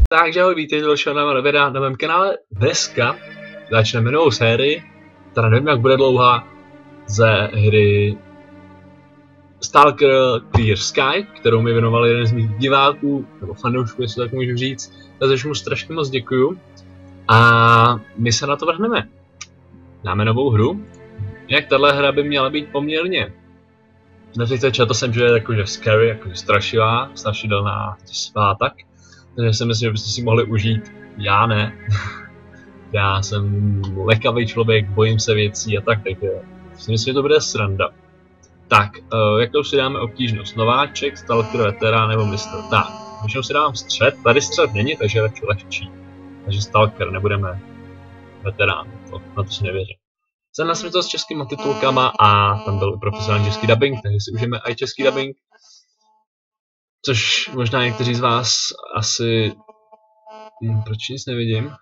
Takže ahoj, vítejte dalšího videa na mém kanále. Dneska začneme novou sérii, teda nevím jak bude dlouhá, ze hry Stalker Clear Sky, kterou mi věnoval jeden z mých diváků, nebo fanoušků, jestli tak můžu říct, takže mu strašně moc děkuju. A my se na to vrhneme. Dáme novou hru. Jak tahle hra by měla být poměrně. Nepříště četl jsem, že je jakože scary, jakože strašivá, strašidelná, tak. Takže si myslím, že byste si mohli užít. Já ne. Já jsem lekavý člověk, bojím se věcí a tak, takže si myslím, že to bude sranda. Tak, jakou si dáme obtížnost? Nováček, Stalker, veterán nebo mistr? Tak, většinou si dávám střed, tady střed není, takže radši lehčí. Takže Stalker, nebudeme veterán, na to si nevěřím. Jsem na světlo s českýma titulkama a tam byl profesionální český dubbing, takže si užijeme i český dubbing. Což možná někteří z vás asi... proč nic nevidím?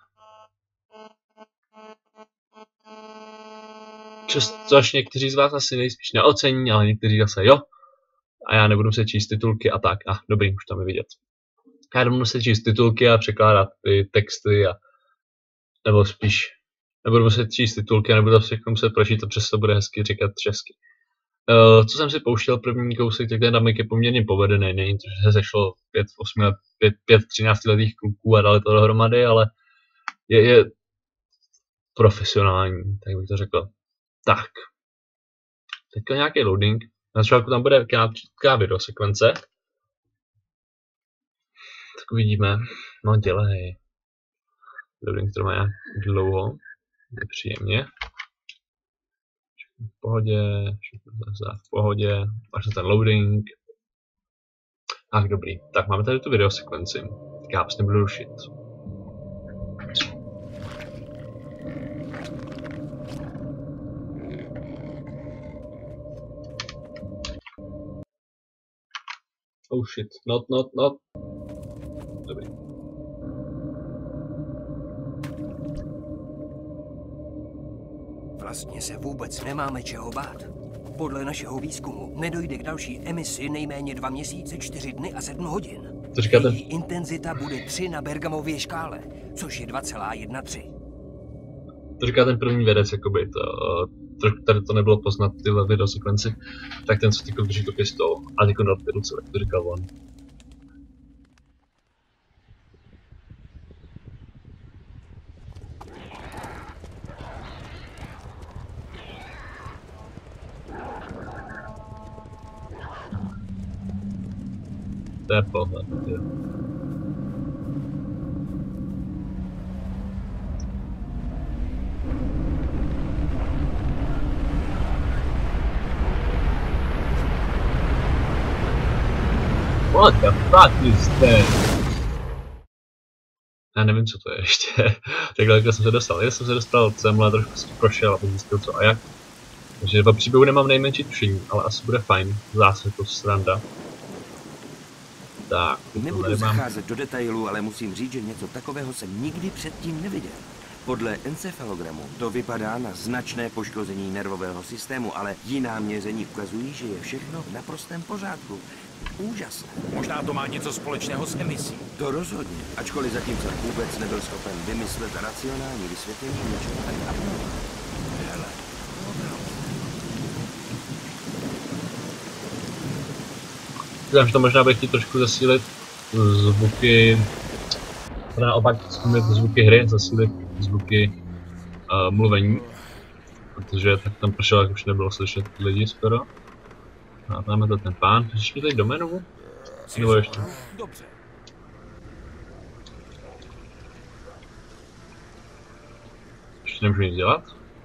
Což někteří z vás asi nejspíš neocení, ale někteří zase jo. A já nebudu se číst titulky a tak. Dobrý, už tam je vidět. Já nebudu se číst titulky a překládat ty texty a... Nebo spíš... Nebudu se číst titulky a nebudu to všechno muset pročítat, přesto bude hezky říkat česky. Co jsem si pouštěl první kousek, tak ten dubbing je poměrně povedený, není to, že se sešlo 5 13letých kluků a dali to dohromady, ale je profesionální, tak bych to řekl. Tak, teďka nějaký loading, na začátku tam bude krátká videosekvence, tak uvidíme, no dělej, loading trvá nějak dlouho, nepříjemně. V pohodě, v pohodě, až na ten loading. Ach, dobrý. Tak máme tady tu videosekvenci. Tak já prostě nebudu rušit. Oh shit, not. Dobrý. Vlastně se vůbec nemáme čeho bát. Podle našeho výzkumu nedojde k další emisi nejméně 2 měsíce, 4 dny a 7 hodin. To říkáte? Její intenzita bude 3 na Bergamově škále, což je 2,13. To říká ten první vědec, jakoby trošku tady to nebylo poznat tyhle videosekvenci, tak ten co tyko drží tu pistol a tyko dal ty ruce, jak to říkal on. To je pohled, jo. What the fuck is that? Já nevím, co to je ještě. Takhle jsem se dostal. Já jsem se dostal semhle, trošku jsem prošel, abych zjistil co a jak. Takže v příběhu nemám nejmenší tušení, ale asi bude fajn. Zase to sranda. Tak, nebudu zacházet do detailů, ale musím říct, že něco takového jsem nikdy předtím neviděl. Podle encefalogramu to vypadá na značné poškození nervového systému, ale jiná měření ukazují, že je všechno v naprostém pořádku. Úžasné. Možná to má něco společného s emisí. To rozhodně, ačkoliv zatím jsem vůbec nebyl schopen vymyslet racionální vysvětlení něčeho tak abnormálního. Hele, Říkám, že to možná bude chtít trošku zasílit zvuky, naopak zvuky hry, zasílit zvuky mluvení, protože tak tam prošel, jak už nebylo slyšet lidi skoro. A tam je to ten pán, ještě tady do menu? Nebo ještě? Dobře. Ještě nemůžu nic dělat?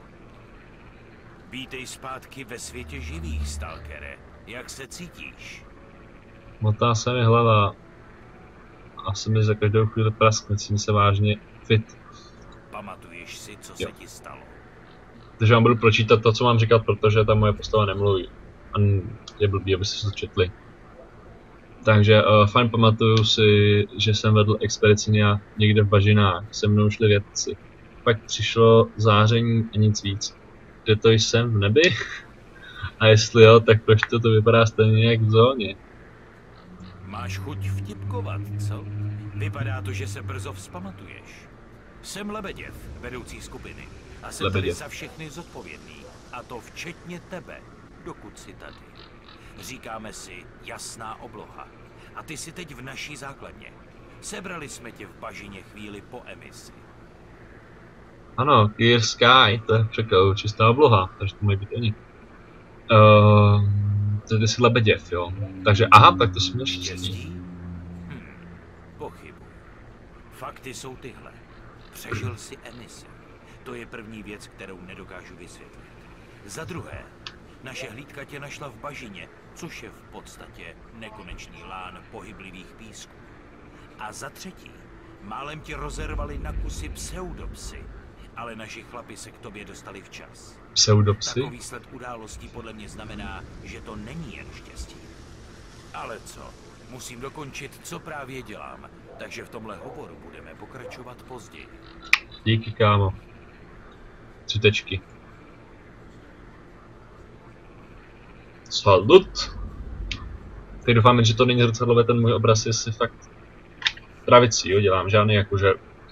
Vítej zpátky ve světě živých, Stalkere. Jak se cítíš? Motá se mi hlava. Asi mi za každou chvíli praskne, cítím se vážně fit. Pamatuješ si, co se ti stalo? Takže vám budu pročítat to, co mám říkat, protože ta moje postava nemluví. A je blbý, abyste to četli. Takže fajn, pamatuju si, že jsem vedl expedici někde v bažinách. Se mnou šli vědci. Pak přišlo záření a nic víc. Kde to jsem v nebi? A jestli jo, tak proč to vypadá stejně jak v zóně? Máš chuť vtipkovat, co? Vypadá to, že se brzo vzpamatuješ. Jsem Lebeděv, vedoucí skupiny. A jsem tady za všechny zodpovědný. A to včetně tebe, dokud jsi tady. Říkáme si jasná obloha. A ty jsi teď v naší základně. Sebrali jsme tě v bažině chvíli po emisi. Ano, Clear Sky, to je překlad, čistá obloha, takže to mají být oni. Ty jsi Lebeděv, jo. Takže aha, tak to jsme měl štěstí. Pochybuji. Fakty jsou tyhle. Přežil si emisi. To je první věc, kterou nedokážu vysvětlit. Za druhé, naše hlídka tě našla v bažině, což je v podstatě nekonečný lán pohyblivých písků. A za třetí, málem tě rozervali na kusy pseudopsy, ale naši chlapi se k tobě dostali včas. Pseudopsy? Takový sled událostí podle mě znamená, že to není jen štěstí. Ale co? Musím dokončit, co právě dělám, takže v tomhle hovoru budeme pokračovat později. Díky, kámo. 3 tečky. Salut. Teď doufám, že to není zrcadlové, ten můj obraz je si fakt pravicí, jo, dělám žádný jakože...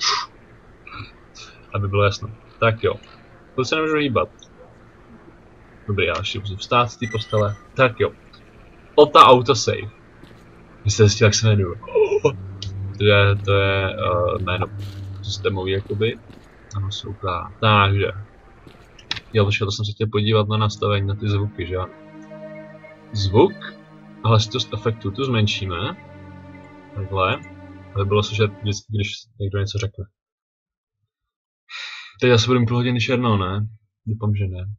Aby bylo jasno. Tak jo. To se nemůžu hýbat. Dobrý, já ještě musím vstát z té postele. Tak jo. Ota autosave. Vy jste zjistili, jak se jmenuju. To je jméno systémový jakoby. Ano, souká. Takže. Jo, to jsem se chtěl podívat na nastavení, na ty zvuky, že jo. Zvuk. Hlasitost efektu tu zmenšíme. Takhle. Ale bylo slyšet vždycky, když někdo něco řekne. Teď asi budeme půl hodiny černou, ne? Doufám, že ne.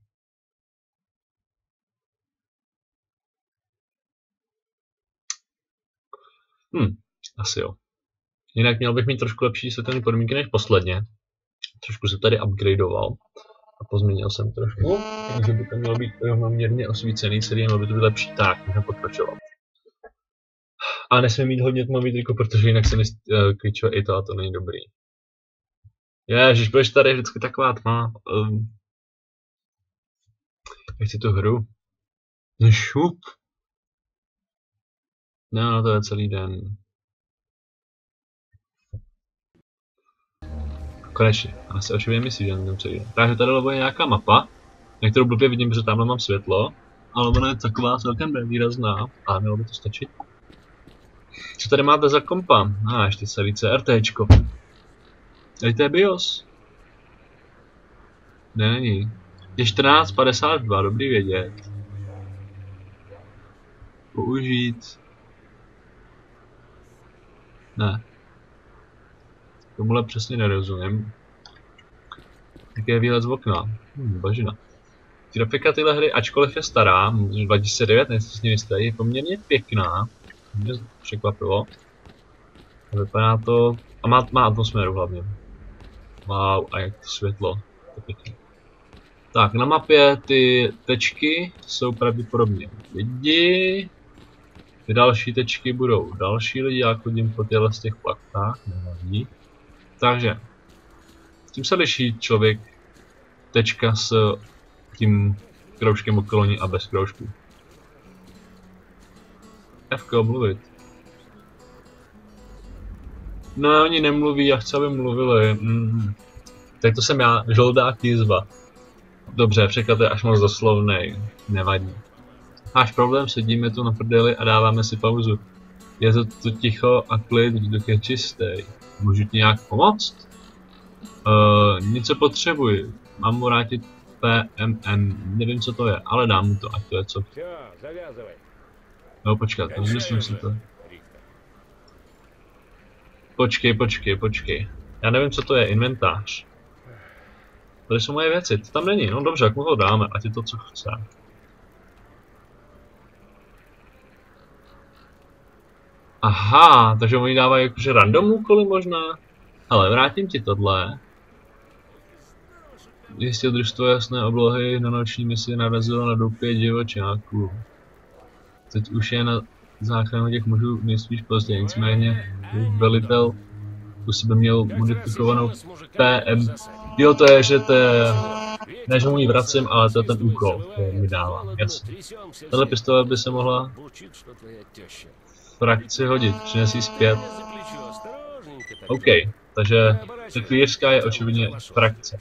Asi jo. Jinak měl bych mít trošku lepší světelné podmínky než posledně. Trošku se tady upgradeoval. A pozměnil jsem trošku. Takže by to mělo být rovnoměrně osvícený celý, mělo by to být lepší. Tak, můžeme pokračovat. A nesmím mít hodně tmavý triko, protože jinak se mi klíčuje i to a to není dobrý. Ježiš, budeš tady vždycky taková tma. Jak chci tu hru? Šup. No, to je celý den. Konečně, já si očividně myslím, že nevím celý den. Takže tady je nějaká mapa, na kterou blbě vidím, že tamhle mám světlo, ale ona je taková celkem výrazná a mělo by to stačit. Co tady máte za kompa? Ještě celý CRTčko. Tady to je BIOS. Není. Je 1452, dobrý vědět. Použít. Ne. Tomuhle přesně nerozumím. Jaký je výhled z okna? Bažina. Grafika tyhle hry, ačkoliv je stará, 2009, nejsem s ní jistý, je poměrně pěkná. Mě překvapilo. Vypadá to... A má atmosféru hlavně. Wow, a jak to světlo. To je pěkný. Tak, na mapě ty tečky jsou pravděpodobně lidi. Ty další tečky budou další lidi, já chodím po těchto z těch plaktách, nevadí. Takže, s tím se liší člověk tečka s tím kroužkem okolo ní a bez kroužku. Fko, mluvit. No, oni nemluví, já chci, aby mluvili. Tak to jsem já, žoldák jízva. Dobře, překlad je až moc doslovnej, nevadí. Máš problém, sedíme tu na prdeli a dáváme si pauzu. Je to tu ticho a klid, vzduch je čistý. Můžu ti nějak pomoct? Něco potřebuji. Mám mu vrátit PMM, nevím co to je, ale dám mu to, ať to je co. No počkat, myslím si to. Počkej. Já nevím co to je, inventář. Tady jsou moje věci, to tam není, no dobře, jak mu to dáme, ať je to co chce. Aha, takže oni dávají jakože random úkoly možná? Ale vrátím ti tohle. Jistě družstvo jasné oblohy na noční misi narazilo na doupě divočáků. Teď už je na záchranu těch mužů nejspíš později, nicméně velitel u sebe měl modifikovanou PM. Jo, to je, že to je... Ne, že mu ji vracím, ale to je ten úkol, který mi dává, jasně. Tahle pistole by se mohla... frakci hodit, přines ji zpět. OK, takže Clearská je očividně frakce.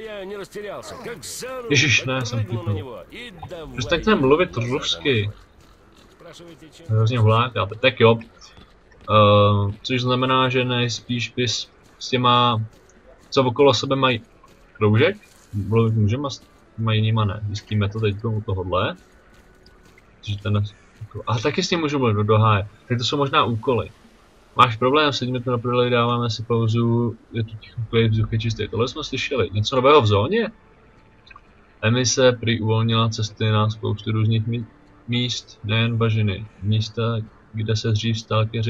Ježiš, ne, jsem chytnul. Přestaňte mluvit rusky. Hrozně hulákáte. Tak jo. Což znamená, že nejspíš bys s těma, co okolo sebe mají kroužek, mluvit můžeme, mají jinýma ne. Zjistíme to teď u tohohle. A taky s ním můžu mluvit do háje. Tak to jsou možná úkoly. Máš problém, sedíme tu na prodej, dáváme si pauzu, je tu ticho, klid, vzduch je čistý. Tohle jsme slyšeli. Něco nového v zóně? Emise prý uvolnila cesty na spoustu různých míst, nejen bažiny. Místa, kde se dřív stalkeři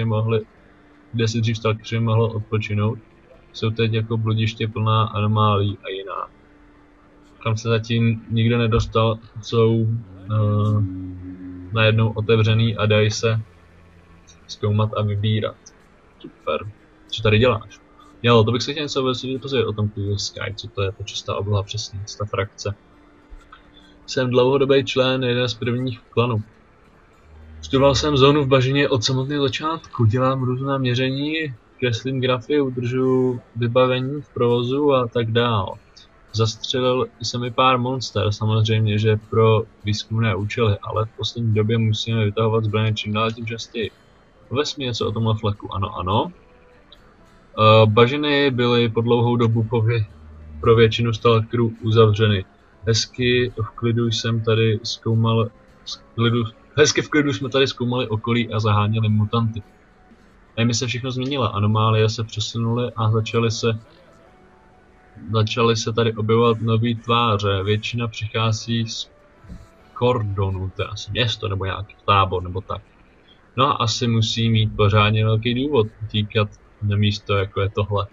mohlo odpočinout, jsou teď jako bludiště plná anomálí a jiná. Kam se zatím nikdo nedostal, jsou najednou otevřený a dají se zkoumat a vybírat. Super. Co tady děláš? Jo, to bych se chtěl něco pozvědět o tom Sky, co to je ta čistá obloha přesně, ta frakce. Jsem dlouhodobý člen jeden z prvních klanů. Studoval jsem zónu v bažině od samotného začátku, dělám různá měření, kreslím grafy, udržuji vybavení v provozu a tak dál. Zastřelil jsem i pár monster, samozřejmě, že pro výzkumné účely, ale v poslední době musíme vytahovat zbraně čím dál tím častěji. Ves mi něco o tomhle fleku, ano. Bažiny byly po dlouhou dobu pro většinu stalkerů uzavřeny. Hezky v klidu jsme tady zkoumali okolí a zaháněli mutanty. Nejmi se všechno změnila, anomálie se přesunuly a začaly se tady objevovat nové tváře. Většina přichází z Kordonu, to je asi město nebo nějaký tábor nebo tak. No a asi musí mít pořádně velký důvod utíkat na místo, jako je tohle.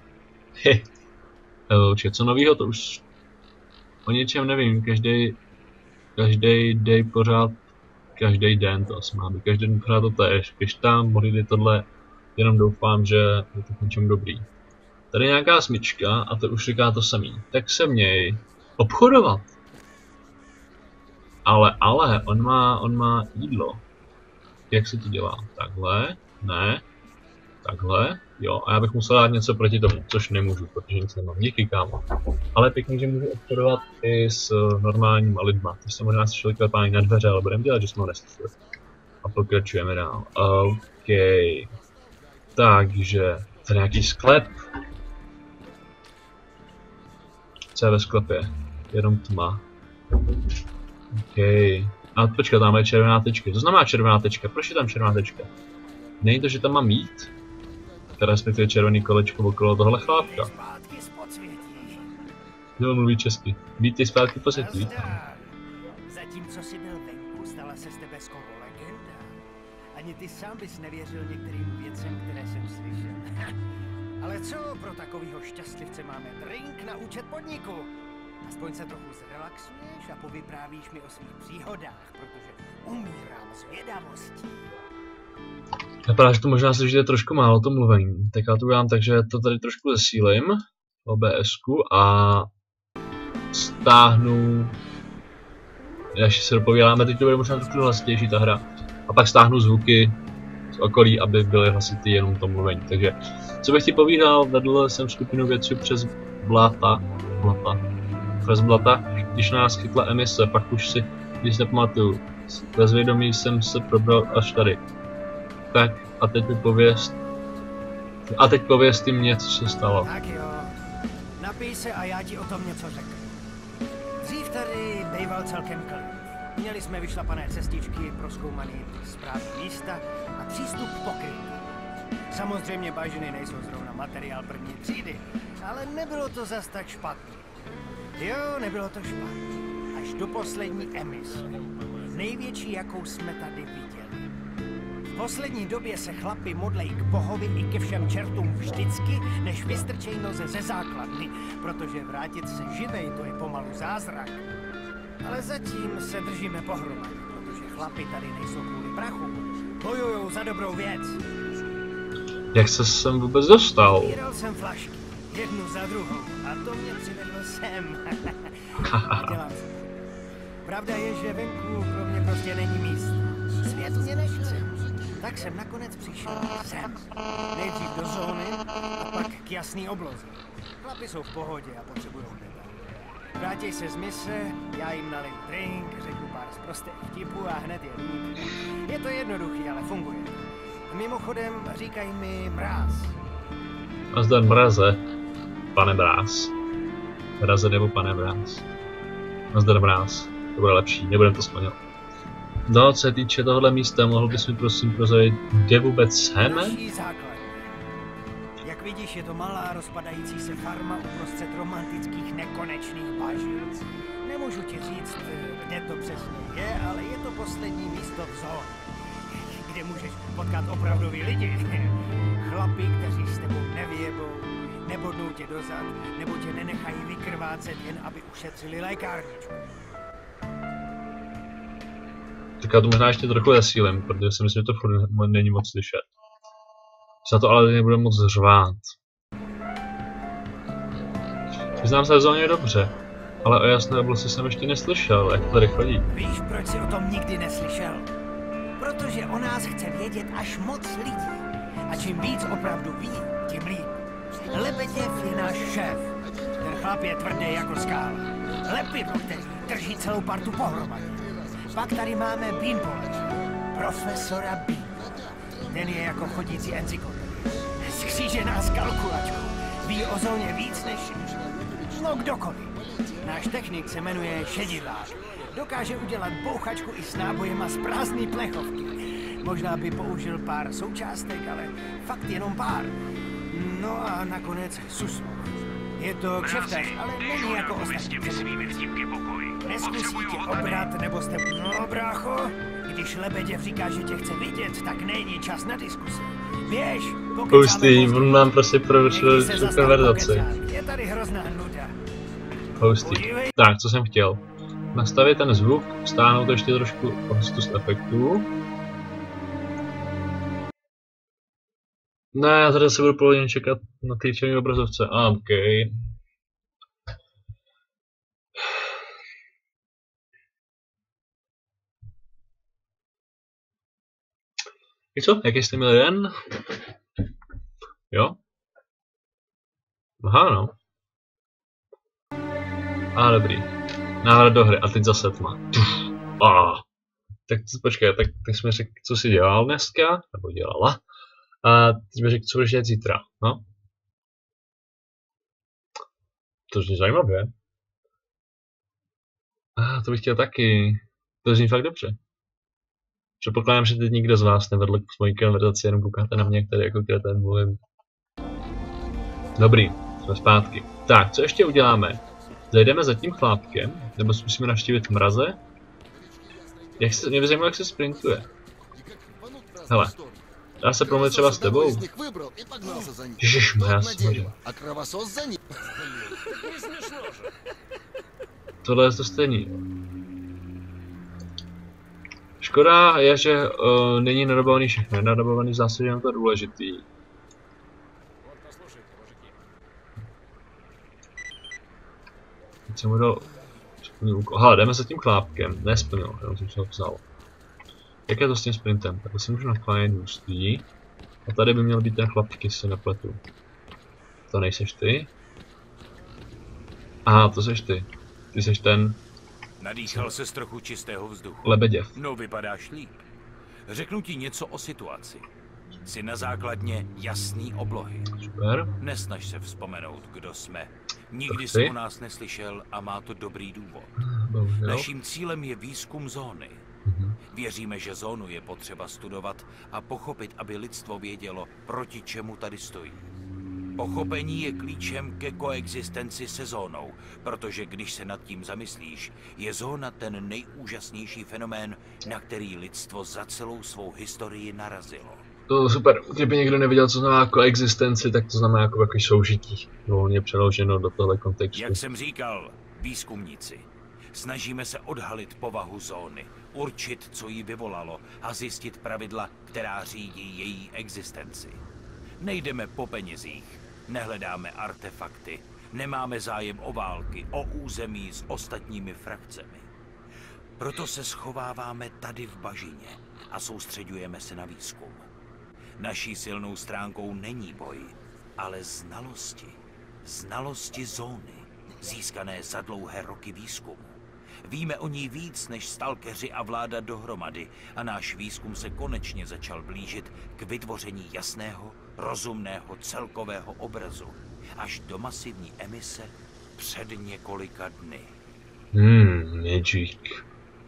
Co novýho, to už o něčem nevím, každý den to asi má být, každý den pořád to též. Když tam mohli tohle, jenom doufám, že je to k něčem dobrý. Tady je nějaká smyčka a to už říká to samý. Tak se měj obchodovat. Ale, on má jídlo. Jak se to dělá? Takhle? Ne? Takhle? Jo, a já bych musel dát něco proti tomu, což nemůžu, protože nic nemám. Díky, kámo. Ale pěkně, že můžu obchodovat i s normálníma lidma. Ty se možná slyšeli klepání na dveře, ale budeme dělat, že jsme ho neslyšeli. A pokračujeme dál. OK. Takže, tady nějaký sklep. Co je ve sklepě? Jenom tma. OK. A počkat, tam je červená tečka. Co znamená červená tečka? Proč je tam červená tečka? Není to, že tam mám jít? Teda respektive červený kolečko okolo tohle chlápka. Jo, mluví česky. Vítej zpátky po světí. Zatímco jsi byl venku, stala se z tebe skoro legenda. Ani ty sám bys nevěřil některým věcem, které jsem slyšel. Ale co pro takovýho šťastlivce máme drink na účet podniku? Aspoň se trochu zrelaxuješ a povyprávíš mi o svých příhodách, protože umírám zvědavostí. Vypadá, že to možná slyšíte trošku málo to mluvení. Tak já to udělám tak, že to tady trošku zesílím OBS-ku a stáhnu. Až se dopovídáme, teď to bude možná trošku hlasitější ta hra. A pak stáhnu zvuky z okolí, aby byly hlasitý jenom to mluvení. Takže, co bych ti povídal, vedl jsem skupinu vědců přes blata, když nás chytla emise, pak už si nic nepamatuju. Ve zvědomí jsem se probral až tady. Tak a teď mi pověz mě, co se stalo. Tak jo, napij se a já ti o tom něco řeknu. Dřív tady býval celkem klid. Měli jsme vyšlapané cestičky, prozkoumaný správný místa a přístup pokrytý. Samozřejmě bažiny nejsou zrovna materiál první třídy, ale nebylo to zas tak špatný. Jo, nebylo to špatný. Až do poslední emise. Největší, jakou jsme tady viděli. V poslední době se chlapi modlejí k bohovi i ke všem čertům vždycky, než vystrčej noze ze základny, protože vrátit se živej, to je pomalu zázrak. Ale zatím se držíme pohromadě, protože chlapi tady nejsou kvůli prachu. Bojujou za dobrou věc. Jak se sem vůbec dostal? Sbíral jsem flašky, jednu za druhou, a to mě přivedlo sem. Dělám se. Pravda je, že venku pro mě prostě není místo. Svět mě nechce. Tak jsem nakonec přišel sem. Nejdřív do zóny a pak k jasný obloze. Chlapi jsou v pohodě a potřebují deta. Vrátí se z mise, já jim naliju drink, řeknu pár sprostých vtipů a hned je líp. Je to jednoduchý, ale funguje. Mimochodem říkají mi Mráz. Nazdar Mraze, pane Mráz. Mraze nebo pane Mráz. Nazdar Mráz, to bude lepší, nebudem to splňovat. No, co se týče tohohle místa, mohl bys mi prosím prozradit, kde vůbec jsme? Naší základně. Jak vidíš, je to malá rozpadající se farma uprostřed romantických nekonečných bažin. Nemůžu ti říct, kde to přesně je, ale je to poslední místo v zóně, kde můžeš potkat opravdový lidi. Chlapi, kteří s tebou nevyjebou, nebodnou tě dozad, nebo tě nenechají vykrvácet, jen aby ušetřili lékárničku. Tak já to možná ještě trochu zesílím, protože si myslím, že to furt není moc slyšet. Za to ale nebude moc řvát. Přiznám se v zóně dobře, ale o jasné oblasti jsem ještě neslyšel, jak to tady chodí. Víš, proč jsi o tom nikdy neslyšel? Protože o nás chce vědět až moc lidí. A čím víc opravdu ví, tím líp. Lebeděv je náš šéf. Ten chlap je tvrdý jako skála. Lepidlo, který drží celou partu pohromadě. Pak tady máme Beanpoleče, profesora Bean. Ten je jako chodící encyklopedie. Skřížená s kalkulačkou. Ví o zóně víc než no kdokoliv. Náš technik se jmenuje Šedivák. Dokáže udělat bouchačku i s nábojema z prázdný plechovky. Možná by použil pár součástek, ale fakt jenom pár. No a nakonec Suslo. Je to kšeftař, ale není jako ostatní. Neskusí tě obrat nebo jste... No, brácho, když Lebeděv říká, že tě chce vidět, tak není čas na diskusi. Běž, Hustý, on nám prostě prorušil konverzaci. Je tady hrozná nuda. Hustý. Tak, co jsem chtěl? Nastavit ten zvuk, stáhnout ještě trošku z efektů. Ne, já tady se budu pohodně čekat na té černé obrazovce. OK. I co? Jaký jste měli den? Jo? Aha, no. A dobrý. Návrat do hry. A teď zase tma. Tak počkej, tak jsme řekli, co jsi dělal dneska? Nebo dělala? A teď mi řekl, co budeš dělat zítra, no? To zní zajímavé. To bych chtěl taky. To zní fakt dobře. Předpokládám, že teď nikdo z vás nevedl k mojí konverzaci, jenom koukáte na mě, který jako kretén mluvím. Dobrý, jsme zpátky. Tak, co ještě uděláme? Zajdeme za tím chlápkem, nebo zkusíme navštívit Mraze? Mě by zajímalo, jak se sprintuje. Hele. Dá se promluvit třeba s tebou? Ježišmarja, smožil. Tohle je to stejný. Škoda je, že není nadobovaný všechno. Nadobovaný v zásadě je to důležitý. Teď jsem mu dal splnil úkol. Hele, jdeme za tím chlápkem. Nesplnil, jenom jsem se ho vzal. Jak je to s tím sprintem? Tak si můžu naklánět hustý. A tady by měl být ten chlapík, jestli se nepletu. To nejseš ty? Aha, to seš ty. Ty seš ten... Nadýchal se z trochu čistého vzduchu. Lebeděv. No, vypadáš líp. Řeknu ti něco o situaci. Jsi na základně jasný oblohy. Super. Nesnaž se vzpomenout, kdo jsme. Nikdy jsi o nás neslyšel a má to dobrý důvod. Bohužel. Naším cílem je výzkum zóny. Věříme, že zónu je potřeba studovat a pochopit, aby lidstvo vědělo, proti čemu tady stojí. Pochopení je klíčem ke koexistenci se zónou, protože když se nad tím zamyslíš, je zóna ten nejúžasnější fenomén, na který lidstvo za celou svou historii narazilo. To super, kdyby někdo nevěděl, co znamená koexistenci, tak to znamená jako takový soužití. Volně přeloženo do tohle kontextu. Jak jsem říkal, výzkumníci. Snažíme se odhalit povahu zóny, určit, co ji vyvolalo a zjistit pravidla, která řídí její existenci. Nejdeme po penězích, nehledáme artefakty, nemáme zájem o války, o území s ostatními frakcemi. Proto se schováváme tady v bažině a soustředujeme se na výzkum. Naší silnou stránkou není boj, ale znalosti. Znalosti zóny, získané za dlouhé roky výzkumu. Víme o ní víc než stalkeři a vláda dohromady a náš výzkum se konečně začal blížit k vytvoření jasného, rozumného celkového obrazu až do masivní emise před několika dny. Magic.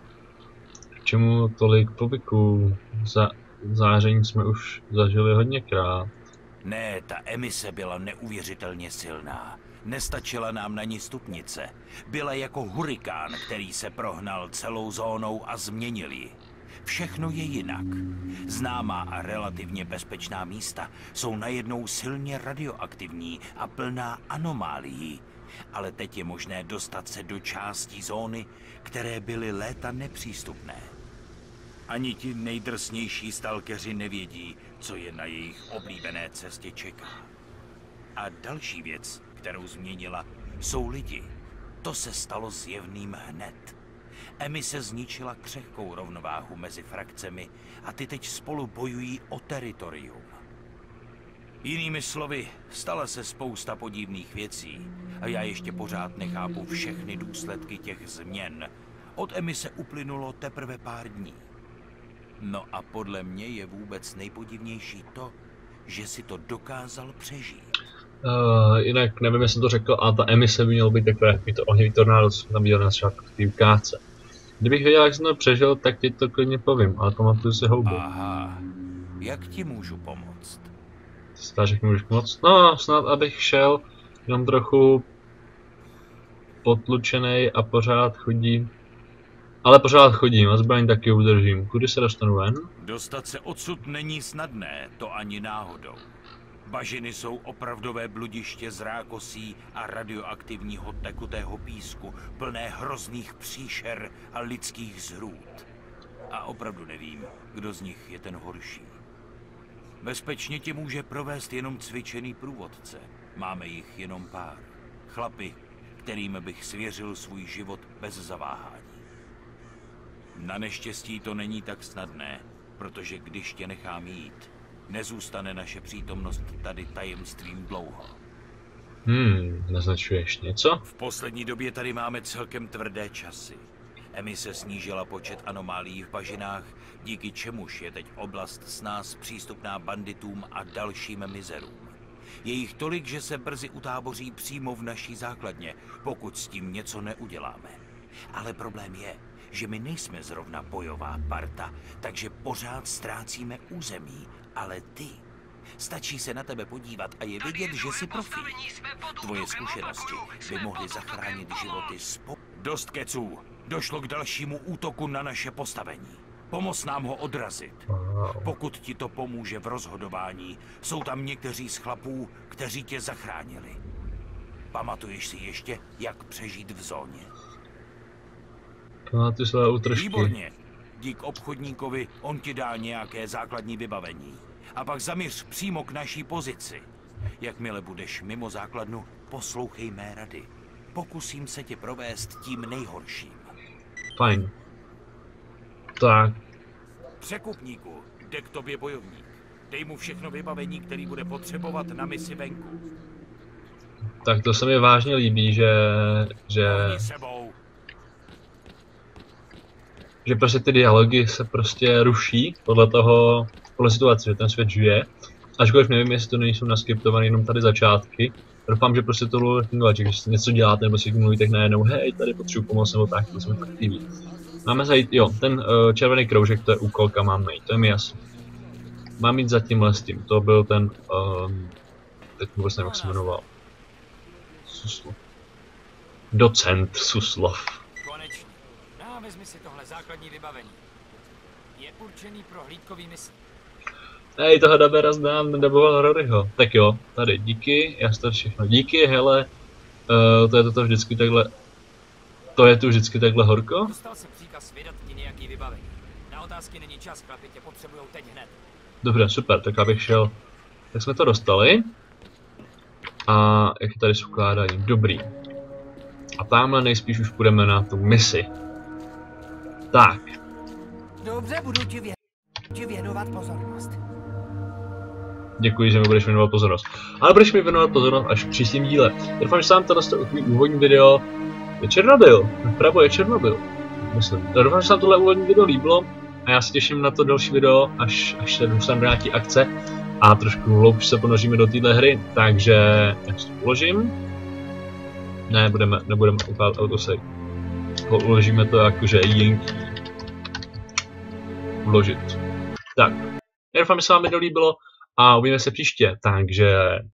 K čemu tolik povyků? Záření jsme už zažili hodněkrát. Ne, ta emise byla neuvěřitelně silná. Nestačila nám na ní stupnice. Byla jako hurikán, který se prohnal celou zónou a změnil ji. Všechno je jinak. Známá a relativně bezpečná místa jsou najednou silně radioaktivní a plná anomálií. Ale teď je možné dostat se do částí zóny, které byly léta nepřístupné. Ani ti nejdrsnější stalkeři nevědí, co je na jejich oblíbené cestě čeká. A další věc, kterou změnila, jsou lidi. To se stalo zjevným hned. Emise zničila křehkou rovnováhu mezi frakcemi a ty teď spolu bojují o teritorium. Jinými slovy, stala se spousta podivných věcí a já ještě pořád nechápu všechny důsledky těch změn. Od emise uplynulo teprve pár dní. No a podle mě je vůbec nejpodivnější to, že si to dokázal přežít. Jinak nevím, jestli jsem to řekl, ale ta emise by měla být takové ohnivý tornádo, co jsem tam viděl na začátku v té ukázce. Kdybych věděl, jak jsem to přežil, tak ti to klidně povím, ale pamatuju si houbu. Aha, jak ti můžu pomoct? Ty si tak můžeš pomoct? No, snad abych šel, jenom trochu potlučenej a pořád chodím. Ale pořád chodím a zbraň taky udržím. Kudy se dostanu ven? Dostat se odsud není snadné, to ani náhodou. Bažiny jsou opravdové bludiště z rákosí a radioaktivního tekutého písku, plné hrozných příšer a lidských zhrůd. A opravdu nevím, kdo z nich je ten horší. Bezpečně tě může provést jenom cvičený průvodce. Máme jich jenom pár. Chlapi, kterým bych svěřil svůj život bez zaváhání. Na neštěstí to není tak snadné, protože když tě nechám jít, nezůstane naše přítomnost tady tajemstvím dlouho. Naznačuješ něco? V poslední době tady máme celkem tvrdé časy. Emise snížila počet anomálií v bažinách, díky čemuž je teď oblast s nás přístupná banditům a dalším mizerům. Je jich tolik, že se brzy utáboří přímo v naší základně, pokud s tím něco neuděláme. Ale problém je, že my nejsme zrovna bojová parta, takže pořád ztrácíme území, ale ty. Stačí se na tebe podívat a je vidět, že jsi profí. Tvoje zkušenosti by mohly zachránit životy Dost keců. Došlo k dalšímu útoku na naše postavení. Pomoz nám ho odrazit. Pokud ti to pomůže v rozhodování, jsou tam někteří z chlapů, kteří tě zachránili. Pamatuješ si ještě, jak přežít v zóně? Pamatuji své útržky. Výborně. Dík obchodníkovi, on ti dá nějaké základní vybavení. A pak zaměř přímo k naší pozici. Jakmile budeš mimo základnu, poslouchej mé rady. Pokusím se tě provést tím nejhorším. Fajn. Tak. Překupníku, jde k tobě bojovník. Dej mu všechno vybavení, který bude potřebovat na misi venku. Tak to se mi vážně líbí, že prostě ty dialogy se prostě ruší podle situace, že ten svět žije. Ačkoliv nevím, jestli to nejsou naskriptované jenom tady začátky. Doufám, že prostě to bude fungovat, že když si něco děláte nebo si mluvíte, tak najednou hej, tady potřebuji pomoc nebo tak, to se mi fakt líbí. Máme zajít, jo, ten červený kroužek, to je úkol, kam mám jít, to je mi jasný. Mám jít za tímhle s tím, to byl ten, teď vůbec nevím, jak se jmenoval. Suslov. Docent Suslov. Konečně. No, vezmi si tohle základní vybavení. Je určený pro hlídkový mise. Hej, toho Dabera znám, daboval Roryho. Tak jo, tady, díky, já to všechno. Díky, hele, to je to vždycky takhle, to je tu vždycky takhle horko? Dostal se příkaz vydat ti nějaký vybavení. Na otázky není čas, chlapi tě potřebujou teď hned. Dobře, super, tak abych šel. Tak jsme to dostali. A jak je tady s ukládáním, dobrý. A tamhle nejspíš už půjdeme na tu misi. Tak. Dobře, budu ti věnovat pozornost. Děkuji, že mi budeš věnovat pozornost. Ale budeš mi věnovat pozornost až v příštím díle. Doufám, že se vám tohle úvodní video je Černobyl. Vpravo je Černobyl. Myslím. Doufám, že se vám tohle úvodní video líbilo. A já se těším na to další video, až se dostaneme do nějaký akce. A trošku hloubš se ponoříme do téhle hry. Takže já si to uložím. Ne, nebudeme ukládat autosave. Uložíme to jakože jinký. Uložit. Tak. Já doufám, že se vám video líbilo. A uvidíme se příště, takže